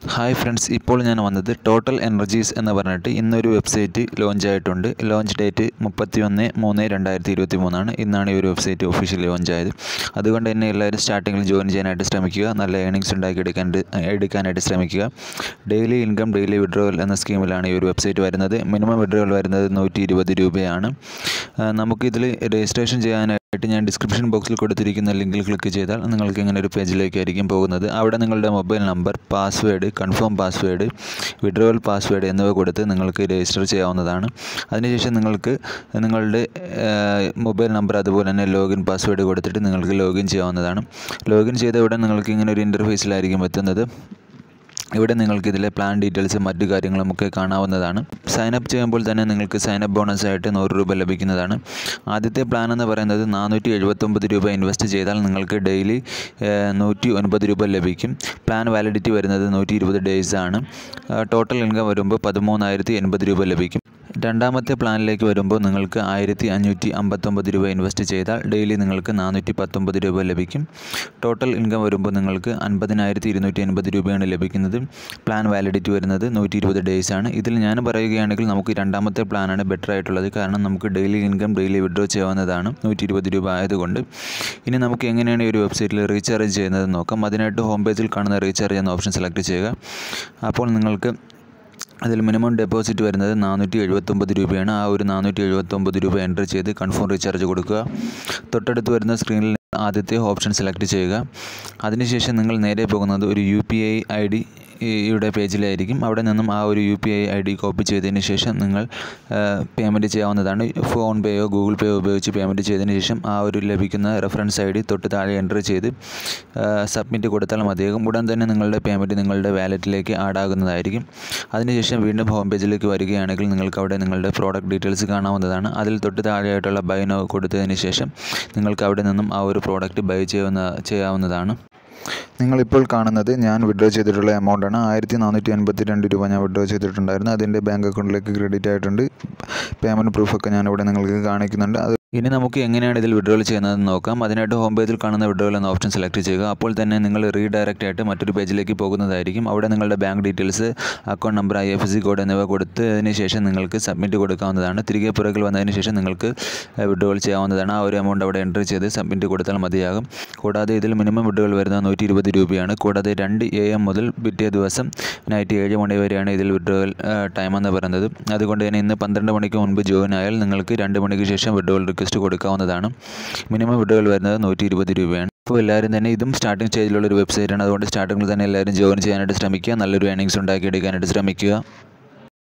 Hi friends, ഇപ്പോൾ ഞാൻ വന്നത് ടോട്ടൽ എനർജീസ് എന്ന് പറഞ്ഞിട്ട് ഇന്നൊരു വെബ്സൈറ്റ് ലോഞ്ച് ആയിട്ടുണ്ട്. ലോഞ്ച് ഡേറ്റ് 31/3/2023 ഇന്നാണ് ഈ ഒരു വെബ്സൈറ്റ് ഒഫീഷ്യലി ലോഞ്ച് ആയത്. അതുകൊണ്ട് തന്നെ എല്ലാവരും സ്റ്റാർട്ടിങ്ങിൽ ജോയിൻ ചെയ്യാനായിട്ട് ശ്രമിക്കുക. നല്ല ഏണിങ്സ് എടുക്കാനായിട്ട് ശ്രമിക്കുക. ഡെയിലി ഇൻകം ഡെയിലി വിഡ്രോവൽ എന്ന സ്കീമിലാണ് ഈ ഒരു വെബ്സൈറ്റ് വരുന്നത്. മിനിമം വിഡ്രോവൽ വരുന്നത് 120 രൂപയാണ്. നമുക്കിതിൽ രജിസ്ട്രേഷൻ ചെയ്യാനായിട്ട് ഞാൻ ഡിസ്ക്രിപ്ഷൻ ബോക്സിൽ കൊടുത്തിരിക്കുന്ന ലിങ്കിൽ ക്ലിക്ക് ചെയ്താൽ നിങ്ങൾക്ക് ഇങ്ങനെ ഒരു പേജിലേക്കായിരിക്കും പോകുന്നത്. അവിടെ നിങ്ങളുടെ mobile number, password, confirm password, withdrawal password എന്നിവ കൊടുത്ത് നിങ്ങൾക്ക് രജിസ്റ്റർ ചെയ്യാവുന്നതാണ്. അതിനുശേഷം നിങ്ങൾക്ക് നിങ്ങളുടെ മൊബൈൽ നമ്പർ അതുപോലെ തന്നെ ലോഗിൻ പാസ്വേഡ് കൊടുത്തിട്ട് നിങ്ങൾക്ക് ലോഗിൻ ചെയ്യാവുന്നതാണ്. ലോഗിൻ ചെയ്ത ഉടൻ നിങ്ങൾക്ക് ഇങ്ങനെ ഒരു ഇൻ്റർഫേസിലായിരിക്കും എത്തുന്നത്. ഇവിടെ നിങ്ങൾക്ക് ഇതിലെ പ്ലാൻ ഡീറ്റെയിൽസും മറ്റു കാര്യങ്ങളുമൊക്കെ കാണാവുന്നതാണ്. സൈനപ്പ് ചെയ്യുമ്പോൾ തന്നെ നിങ്ങൾക്ക് സൈനപ്പ് ബോണസായിട്ട് 100 രൂപ ലഭിക്കുന്നതാണ്. ആദ്യത്തെ പ്ലാൻ എന്ന് പറയുന്നത് 479 രൂപ ഇൻവെസ്റ്റ് ചെയ്താൽ നിങ്ങൾക്ക് ഡെയിലി 109 രൂപ ലഭിക്കും. പ്ലാൻ വാലിഡിറ്റി വരുന്നത് 120 ഡേയ്സ് ആണ്. ടോട്ടൽ ഇൻകം വരുമ്പോൾ 13,080 രൂപ ലഭിക്കും. രണ്ടാമത്തെ പ്ലാനിലേക്ക് വരുമ്പോൾ നിങ്ങൾക്ക് 1,559 രൂപ ഇൻവെസ്റ്റ് ചെയ്താൽ ഡെയിലി നിങ്ങൾക്ക് 419 രൂപ ലഭിക്കും. ടോട്ടൽ ഇൻകം വരുമ്പോൾ നിങ്ങൾക്ക് 50,280 രൂപയാണ് ലഭിക്കുന്നത്. പ്ലാൻ വാലിഡിറ്റി വരുന്നത് 120 ഡേയ്സ് ആണ്. ഇതിൽ ഞാൻ പറയുകയാണെങ്കിൽ നമുക്ക് രണ്ടാമത്തെ പ്ലാനാണ് ബെറ്റർ ആയിട്ടുള്ളത്. കാരണം നമുക്ക് ഡെയിലി ഇൻകം ഡെയിലി വിഡ്രോ ചെയ്യാവുന്നതാണ് 120 രൂപ ആയതുകൊണ്ട്. ഇനി നമുക്ക് എങ്ങനെയാണ് ഈ ഒരു വെബ്സൈറ്റിൽ റീചാർജ് ചെയ്യുന്നത് നോക്കാം. അതിനായിട്ട് ഹോം പേജിൽ കാണുന്ന റീചാർജ് എന്ന ഓപ്ഷൻ സെലക്ട് ചെയ്യുക. അപ്പോൾ നിങ്ങൾക്ക് അതിൽ മിനിമം ഡെപ്പോസിറ്റ് വരുന്നത് 479 രൂപയാണ്. ആ ഒരു 479 രൂപ എൻ്റർ ചെയ്ത് കൺഫേം റീചാർജ് കൊടുക്കുക. തൊട്ടടുത്ത് വരുന്ന സ്ക്രീനിൽ ആദ്യത്തെ ഓപ്ഷൻ സെലക്ട് ചെയ്യുക. അതിനുശേഷം നിങ്ങൾ നേരെ പോകുന്നത് ഒരു UPI ID യുടെ പേജിലായിരിക്കും. അവിടെ നിന്നും ആ ഒരു UPI ID കോപ്പി ചെയ്തതിന് ശേഷം നിങ്ങൾ പേയ്മെൻറ്റ് ചെയ്യാവുന്നതാണ്. ഫോൺ പേയോ ഗൂഗിൾ പേയോ ഉപയോഗിച്ച് പേയ്മെൻറ്റ് ചെയ്തതിന് ശേഷം ആ ഒരു ലഭിക്കുന്ന റെഫറൻസ് ID തൊട്ട് താഴെ എൻ്റർ ചെയ്ത് സബ്മിറ്റ് കൊടുത്താൽ മതിയാകും. ഉടൻ തന്നെ നിങ്ങളുടെ പേയ്മെൻറ്റ് നിങ്ങളുടെ വാലറ്റിലേക്ക് ആഡ് ആകുന്നതായിരിക്കും. അതിനുശേഷം വീണ്ടും ഹോം പേജിലേക്ക് വരികയാണെങ്കിൽ നിങ്ങൾക്ക് അവിടെ നിങ്ങളുടെ പ്രോഡക്റ്റ് ഡീറ്റെയിൽസ് കാണാവുന്നതാണ്. അതിൽ തൊട്ട് താഴെയായിട്ടുള്ള ബൈ നൗ കൊടുത്തതിന് ശേഷം നിങ്ങൾക്ക് അവിടെ നിന്നും ആ ഒരു പ്രോഡക്റ്റ് ബൈ ചെയ്യാവുന്നതാണ്. നിങ്ങളിപ്പോൾ കാണുന്നത് ഞാൻ വിഡ്രോ ചെയ്തിട്ടുള്ള എമൗണ്ടാണ്. 1,482 രൂപ ഞാൻ വിഡ്രോ ചെയ്തിട്ടുണ്ടായിരുന്നു. അതിൻ്റെ ബാങ്ക് അക്കൗണ്ടിലേക്ക് ക്രെഡിറ്റ് ആയിട്ടുണ്ട്. പേയ്മെൻറ്റ് പ്രൂഫൊക്കെ ഞാനിവിടെ നിങ്ങൾക്ക് കാണിക്കുന്നുണ്ട്. ഇനി നമുക്ക് എങ്ങനെയാണ് ഇതിൽ വിഡ്രോവൽ ചെയ്യുന്നതെന്ന് നോക്കാം. അതിനായിട്ട് ഹോം പേജിൽ കാണുന്ന വിഡ്രോവൽ എന്ന ഓപ്ഷൻ സെലക്ട് ചെയ്യുക. അപ്പോൾ തന്നെ നിങ്ങൾ റീഡയറക്റ്റ് ആയിട്ട് മറ്റൊരു പേജിലേക്ക് പോകുന്നതായിരിക്കും. അവിടെ നിങ്ങളുടെ bank details, account number, IFSC code എന്നിവ കൊടുത്തതിന് ശേഷം നിങ്ങൾക്ക് സബ്മിറ്റ് കൊടുക്കാവുന്നതാണ്. തിരികെ പുറകിൽ വന്നതിന് ശേഷം നിങ്ങൾക്ക് വിഡ്രോവൽ ചെയ്യാവുന്നതാണ്. ആ ഒരു എമൗണ്ട് അവിടെ എൻ്റർ ചെയ്ത് സബ്മിറ്റ് കൊടുത്താൽ മതിയാകും. കൂടാതെ ഇതിൽ മിനിമം വിഡ്രോവൽ വരുന്നത് 120 രൂപയാണ്. കൂടാതെ 2 AM മുതൽ പിറ്റേ ദിവസം നൈറ്റ് 7 മണി വരെയാണ് ഇതിൽ വിഡ്രോവൽ ടൈം എന്ന് പറയുന്നത്. അതുകൊണ്ട് തന്നെ ഇന്ന് 12 മണിക്ക് മുൻപ് ജോയിൻ ആയാൽ നിങ്ങൾക്ക് 2 മണിക്ക് ശേഷം വിഡ്രോവൽ റിക്വസ്റ്റ് കൊടുക്കാവുന്നതാണ്. മിനിമം വിഡ്രോവൽ വരുന്നത് 120 രൂപയാണ്. അപ്പോൾ എല്ലാവരും തന്നെ ഇതും സ്റ്റാർട്ടിംഗ് സ്റ്റേജിലുള്ളൊരു വെബ്സൈറ്റാണ്. അതുകൊണ്ട് സ്റ്റാർട്ടിങ്ങിൽ തന്നെ എല്ലാവരും ജോയിൻ ചെയ്യാനായിട്ട് ശ്രമിക്കുക. നല്ലൊരു ഏണിങ്സ് ഉണ്ടാക്കിയെടുക്കാനായിട്ട് ശ്രമിക്കുക.